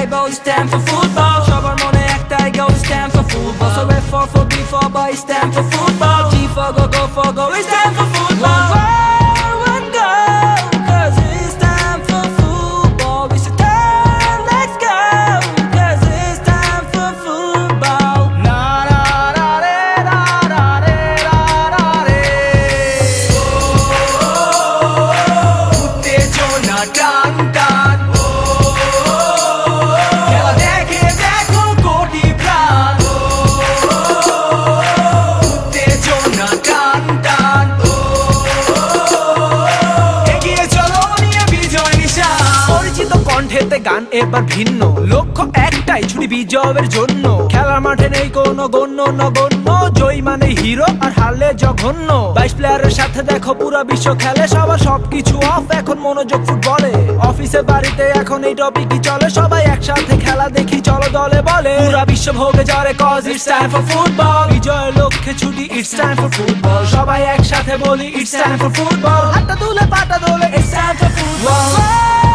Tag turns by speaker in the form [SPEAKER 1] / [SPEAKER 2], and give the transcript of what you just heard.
[SPEAKER 1] গাইবো stand for football সবার মনে একটাই go stand for football so F for B for boy stand for football G for go for go we stand for football one goal cause it's time for football we should turn let's go cause it's time for football la la la re la la re la la re uttejona tan tan খেলা দেখে দেখো কোটি প্রাণ উত্তেজনা টান টান এগিয়ে চলো নিয়ে বিজয় নিশান পরিচিত কণ্ঠেতে গান এবার ভিন্ন লক্ষ্য একটাই ছুটি বিজয়ের জন্য খেলার মাঠে নেই কোনো গণ্য নগণ্য জয় মানে হিরো আর হারলে জঘন্য 22 প্লেয়ারের সাথে দেখো পুরো বিশ্ব খেলে সবার সবকিছু অফ এখন মনোযোগ ফুটবলে অফিসে বাড়িতে এখন এই টপিকই চলে সবাই একসাথে খেলা দেখি চলো দলে বলে পুরো বিশ্ব ভোগে যারে cause it's time for football বিজয়ের লক্ষ্যে ছুটি ইটস টাইম ফর ফুটবল সবাই একসাথে বলি ইটস টাইম ফর ফুটবল হাতটা তুলে পাটা দোলে ইটস টাইম ফর ফুটবল